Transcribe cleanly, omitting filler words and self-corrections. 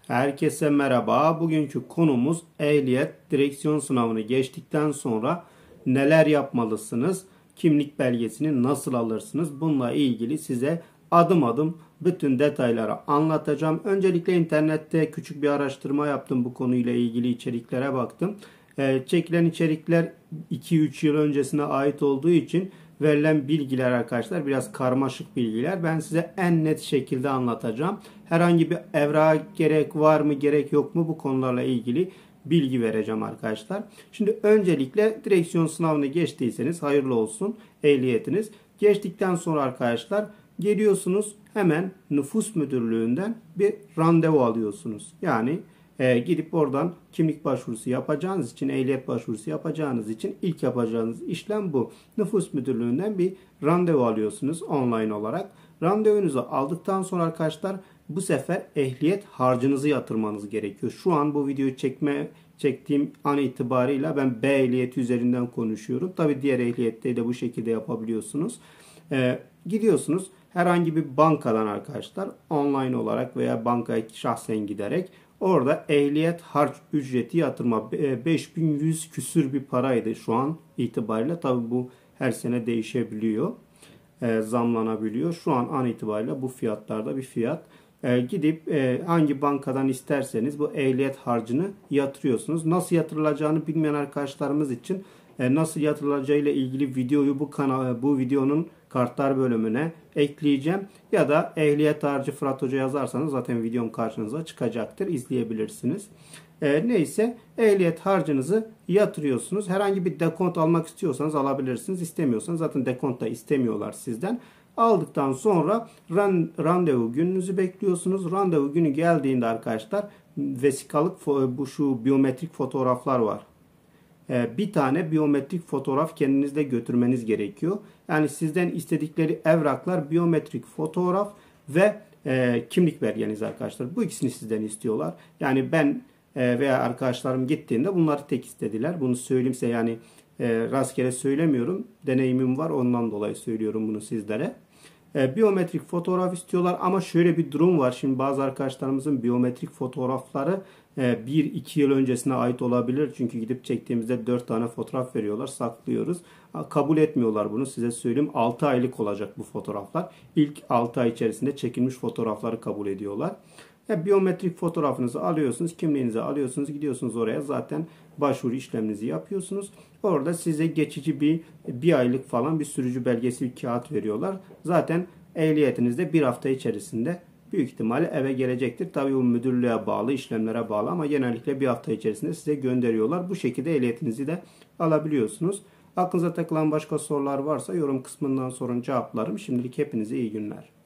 Herkese merhaba. Bugünkü konumuz ehliyet direksiyon sınavını geçtikten sonra neler yapmalısınız? Kimlik belgesini nasıl alırsınız? Bununla ilgili size adım adım bütün detayları anlatacağım. Öncelikle internette küçük bir araştırma yaptım. Bu konuyla ilgili içeriklere baktım. Çekilen içerikler 2-3 yıl öncesine ait olduğu için verilen bilgiler arkadaşlar biraz karmaşık bilgiler. Ben size en net şekilde anlatacağım. Herhangi bir evrağa gerek var mı gerek yok mu bu konularla ilgili bilgi vereceğim arkadaşlar. Şimdi öncelikle direksiyon sınavını geçtiyseniz hayırlı olsun ehliyetiniz. Geçtikten sonra arkadaşlar geliyorsunuz hemen nüfus müdürlüğünden bir randevu alıyorsunuz. Yani gidip oradan kimlik başvurusu yapacağınız için, ehliyet başvurusu yapacağınız için ilk yapacağınız işlem bu. Nüfus müdürlüğünden bir randevu alıyorsunuz online olarak. Randevunuzu aldıktan sonra arkadaşlar bu sefer ehliyet harcınızı yatırmanız gerekiyor. Şu an bu videoyu çektiğim an itibarıyla ben B ehliyeti üzerinden konuşuyorum. Tabi diğer ehliyette de bu şekilde yapabiliyorsunuz. Gidiyorsunuz herhangi bir bankadan arkadaşlar online olarak veya bankaya şahsen giderek orada ehliyet harç ücreti yatırma 5100 küsür bir paraydı şu an itibariyle. Tabi bu her sene değişebiliyor. Zamlanabiliyor. Şu an itibariyle bu fiyatlarda bir fiyat. Gidip hangi bankadan isterseniz bu ehliyet harcını yatırıyorsunuz. Nasıl yatırılacağını bilmeyen arkadaşlarımız için nasıl yatırılacağıyla ilgili videoyu bu videonun kartlar bölümüne ekleyeceğim. Ya da ehliyet harcı Fırat Hoca yazarsanız zaten videom karşınıza çıkacaktır. İzleyebilirsiniz. Neyse ehliyet harcınızı yatırıyorsunuz. Herhangi bir dekont almak istiyorsanız alabilirsiniz. İstemiyorsanız zaten dekont da istemiyorlar sizden. Aldıktan sonra randevu gününüzü bekliyorsunuz. Randevu günü geldiğinde arkadaşlar vesikalık şu biyometrik fotoğraflar var. Bir tane biyometrik fotoğraf kendinizle götürmeniz gerekiyor. Yani sizden istedikleri evraklar biyometrik fotoğraf ve kimlik belgeniz arkadaşlar. Bu ikisini sizden istiyorlar. Yani ben veya arkadaşlarım gittiğinde bunları tek istediler. Bunu söyleyeyim size yani rastgele söylemiyorum. Deneyimim var ondan dolayı söylüyorum bunu sizlere. Biyometrik fotoğraf istiyorlar ama şöyle bir durum var. Şimdi bazı arkadaşlarımızın biyometrik fotoğrafları 1-2 yıl öncesine ait olabilir. Çünkü gidip çektiğimizde 4 tane fotoğraf veriyorlar. Saklıyoruz. Kabul etmiyorlar bunu. Size söyleyeyim 6 aylık olacak bu fotoğraflar. İlk 6 ay içerisinde çekilmiş fotoğrafları kabul ediyorlar. Biyometrik fotoğrafınızı alıyorsunuz. Kimliğinizi alıyorsunuz. Gidiyorsunuz oraya zaten başvuru işleminizi yapıyorsunuz. Orada size geçici bir aylık falan bir sürücü belgesi bir kağıt veriyorlar. Zaten ehliyetiniz de bir hafta içerisinde büyük ihtimalle eve gelecektir. Tabii bu müdürlüğe bağlı, işlemlere bağlı ama genellikle bir hafta içerisinde size gönderiyorlar. Bu şekilde ehliyetinizi de alabiliyorsunuz. Aklınıza takılan başka sorular varsa yorum kısmından sorun cevaplarım. Şimdilik hepinize iyi günler.